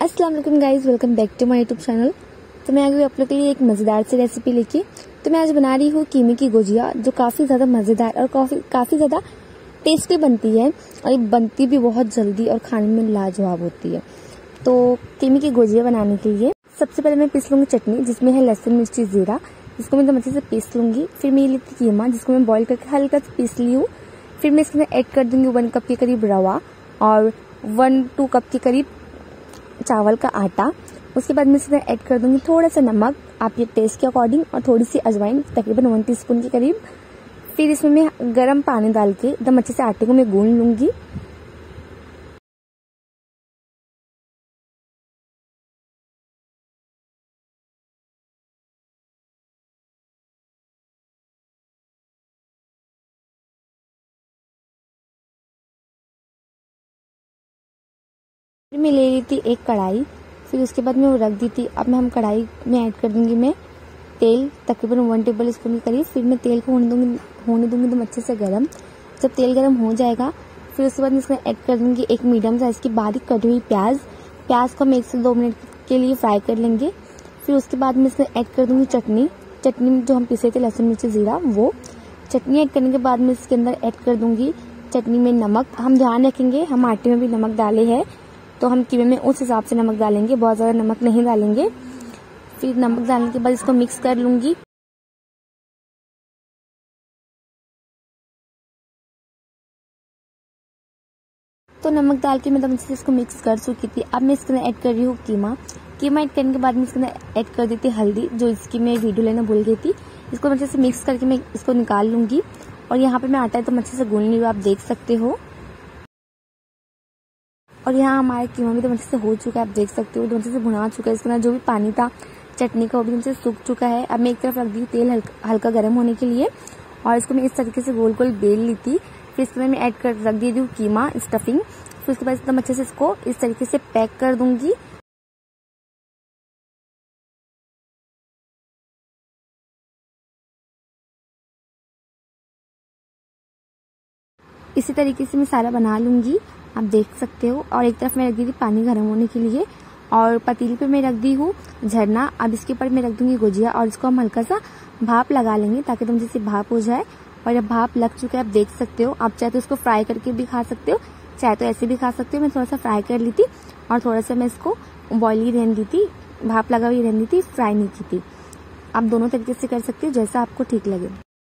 अस्सलाम वालेकुम guys, welcome back to my YouTube channel. तो मैं आ गई आप लोग के लिए एक मज़ेदार सी रेसिपी लेके। तो मैं आज बना रही हूँ कीमे की गुजिया, जो काफ़ी ज़्यादा मज़ेदार और काफ़ी ज़्यादा टेस्टी बनती है और ये बनती भी बहुत जल्दी और खाने में लाजवाब होती है। तो कीमे की गुजिया बनाने के लिए सबसे पहले मैं पीस लूँगी चटनी, जिसमें है लहसुन मिर्ची ज़ीरा, जिसको मैं अच्छे से पीस लूँगी। फिर मैं ये लेती कीमा, जिसको मैं बॉईल करके हल्का से पीस ली हूँ। फिर मैं इसमें ऐड कर दूँगी 1 कप के करीब रवा और 1-2 कप के करीब चावल का आटा। उसके बाद मैं इसमें ऐड कर दूंगी थोड़ा सा नमक, आप ये टेस्ट के अकॉर्डिंग, और थोड़ी सी अजवाइन, तकरीबन 1 टीस्पून के करीब। फिर इसमें मैं गर्म पानी डाल के एकदम अच्छे से आटे को मैं गूंद लूंगी। फिर मैं ले ली थी एक कढ़ाई, फिर उसके बाद मैं वो रख दी थी। अब हम कढ़ाई में ऐड कर दूंगी मैं तेल, तकरीबन 1 टेबल स्पून के करीब। फिर मैं तेल को होने दूंगी एकदम अच्छे से गर्म। जब तेल गर्म हो जाएगा, फिर उसके बाद मैं इसमें ऐड कर दूंगी एक मीडियम साइज की बारीक कटी हुई प्याज को हम 1 से 2 मिनट के लिए फ्राई कर लेंगे। फिर उसके बाद मैं इसमें ऐड कर दूंगी चटनी जो हम पीसे थे, लहसुन मिर्ची ज़ीरा, वो चटनी ऐड करने के बाद मैं इसके अंदर ऐड कर दूंगी चटनी में नमक। हम ध्यान रखेंगे, हम आटे में भी नमक डाले हैं, तो हम कीमे में उस हिसाब से नमक डालेंगे, बहुत ज़्यादा नमक नहीं डालेंगे। फिर नमक डालने के बाद इसको मिक्स कर लूंगी। तो नमक डाल के मैं एकदम अच्छे से इसको मिक्स कर चुकी थी। अब मैं इसके अंदर ऐड कर रही हूँ कीमा ऐड करने के बाद मैं इसके अंदर ऐड कर देती हल्दी, जो इसकी मैं वीडियो लेना भूल गई थी। इसको अच्छे से मिक्स करके मैं इसको निकाल लूंगी। और यहाँ पे मैं आटा एकदम अच्छे से गूंद ली हूँ, आप देख सकते हो। और यहाँ हमारा कीमा भी एकदम अच्छे से हो चुका है, आप देख सकते हो, एकदम अच्छे से भुना चुका है। इसके अंदर जो भी पानी था चटनी का, वो भी एकदम से सूख चुका है। अब मैं एक तरफ रख दी तेल हल्का गर्म होने के लिए, और इसको मैं इस तरीके से गोल गोल बेल ली थी। फिर इसके अंदर मैं ऐड कर रख दी थी कीमा स्टफिंग। फिर उसके बाद एकदम अच्छे से इसको इस तरीके से पैक कर दूंगी। इसी तरीके से मैं सारा बना लूंगी, आप देख सकते हो। और एक तरफ मैं रख दी थी पानी गर्म होने के लिए, और पतीली पे मैं रख दी हूँ झरना। अब इसके ऊपर मैं रख दूंगी गुजिया, और इसको हम हल्का सा भाप लगा लेंगे ताकि एकदम जैसे भाप हो जाए। और जब भाप लग चुका है, आप देख सकते हो। आप चाहे तो इसको फ्राई करके भी खा सकते हो, चाहे तो ऐसे भी खा सकते हो। मैं थोड़ा सा फ्राई कर ली थी, और थोड़ा सा मैं इसको बॉयल ही रहने दी थी, भाप लगा हुई रहने दी थी, फ्राई नहीं की थी। आप दोनों तरीके से कर सकते हो, जैसा आपको ठीक लगे।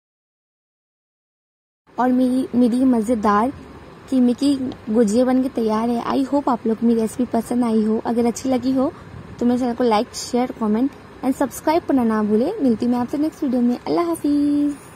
और मेरी मज़ेदार कीमे की गुजिया बन के तैयार है। आई होप आप लोग मेरी रेसिपी पसंद आई हो। अगर अच्छी लगी हो तो मेरे चैनल को like, share, comment and subscribe करना ना भूले। मिलती हूँ मैं आपसे नेक्स्ट वीडियो में। अल्लाह हाफिज़।